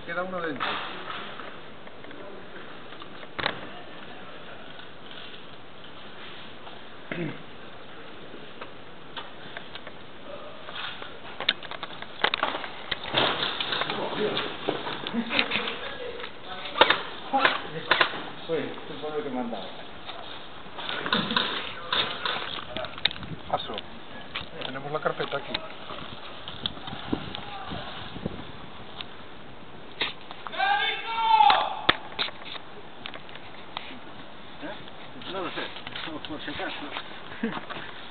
queda uno dentro. Esto fue lo que mandaba. Paso. Tenemos la carpeta aquí. No lo sé, por si acaso.